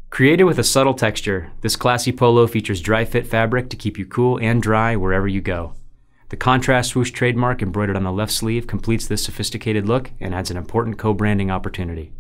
Created with a subtle texture, this classy polo features Dri-Fit fabric to keep you cool and dry wherever you go. The contrast swoosh trademark embroidered on the left sleeve completes this sophisticated look and adds an important co-branding opportunity.